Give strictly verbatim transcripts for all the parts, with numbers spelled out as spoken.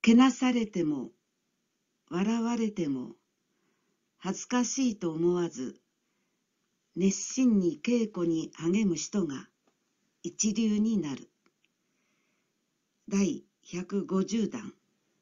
けなされても笑われても恥ずかしいと思わず熱心に稽古に励む人が一流になる。第ひゃくごじゅう段。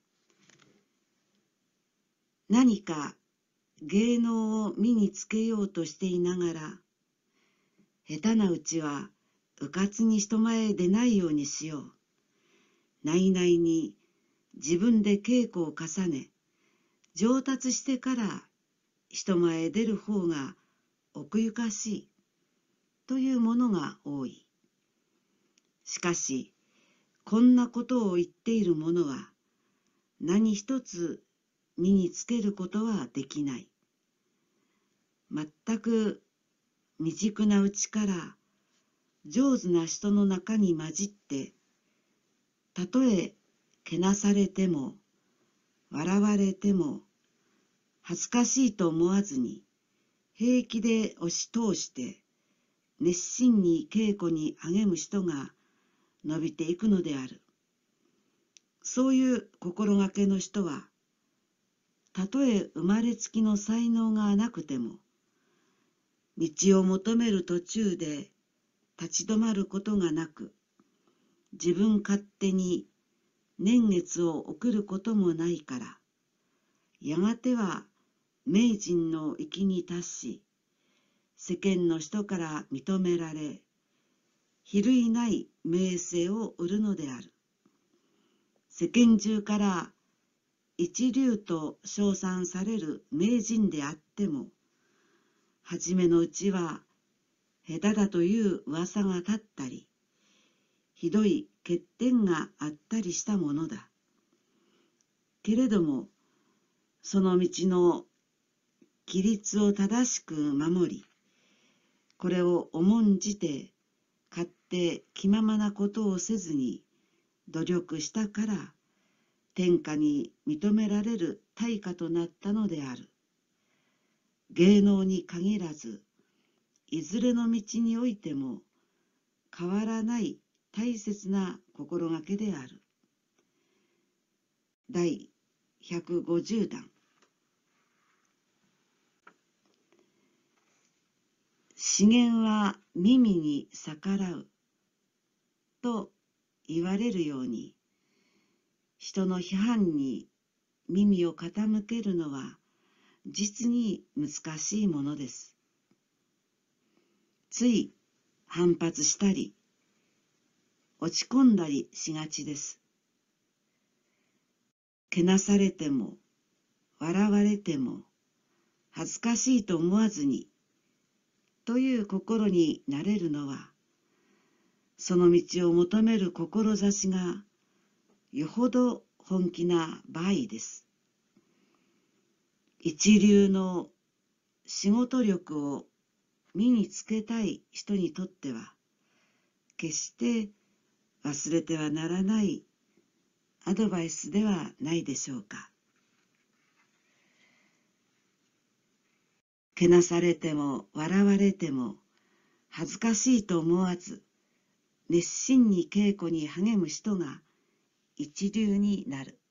何か芸能を身につけようとしていながら、下手なうちはうかつに人前へ出ないようにしよう。内々に自分で稽古を重ね、上達してから人前へ出る方が奥ゆかしいというものが多い。しかし、こんなことを言っている者は何一つ身につけることはできない。全く未熟なうちから上手な人の中に混じって、たとえけなされても笑われても恥ずかしいと思わずに平気で押し通して熱心に稽古に励む人が伸びていくのである。そういう心がけの人は、たとえ生まれつきの才能がなくても、道を求める途中で立ち止まることがなく、自分勝手に年月を送ることもないから、やがては名人の域に達し、世間の人から認められ、比類ない名声を得るのである。世間中から一流と称賛される名人であっても、はじめのうちは下手だという噂が立ったり、ひどい欠点があったりしたものだ。けれども、その道の規律を正しく守り、これを重んじて勝手気ままなことをせずに努力したから、天下に認められる大家となったのである。芸能に限らず、いずれの道においても変わらない大切な心がけである。第ひゃくごじゅう段。資源は耳に逆らうと言われるように、人の批判に耳を傾けるのは実に難しいものです。つい反発したり、落ち込んだりしがちです。けなされても、笑われても、恥ずかしいと思わずに、という心になれるのは、その道を求める志がよほど本気な場合です。一流の仕事力を身につけたい人にとっては、決して忘れてはならないアドバイスではないでしょうか。けなされても笑われても恥ずかしいと思わず、熱心に稽古に励む人が一流になる。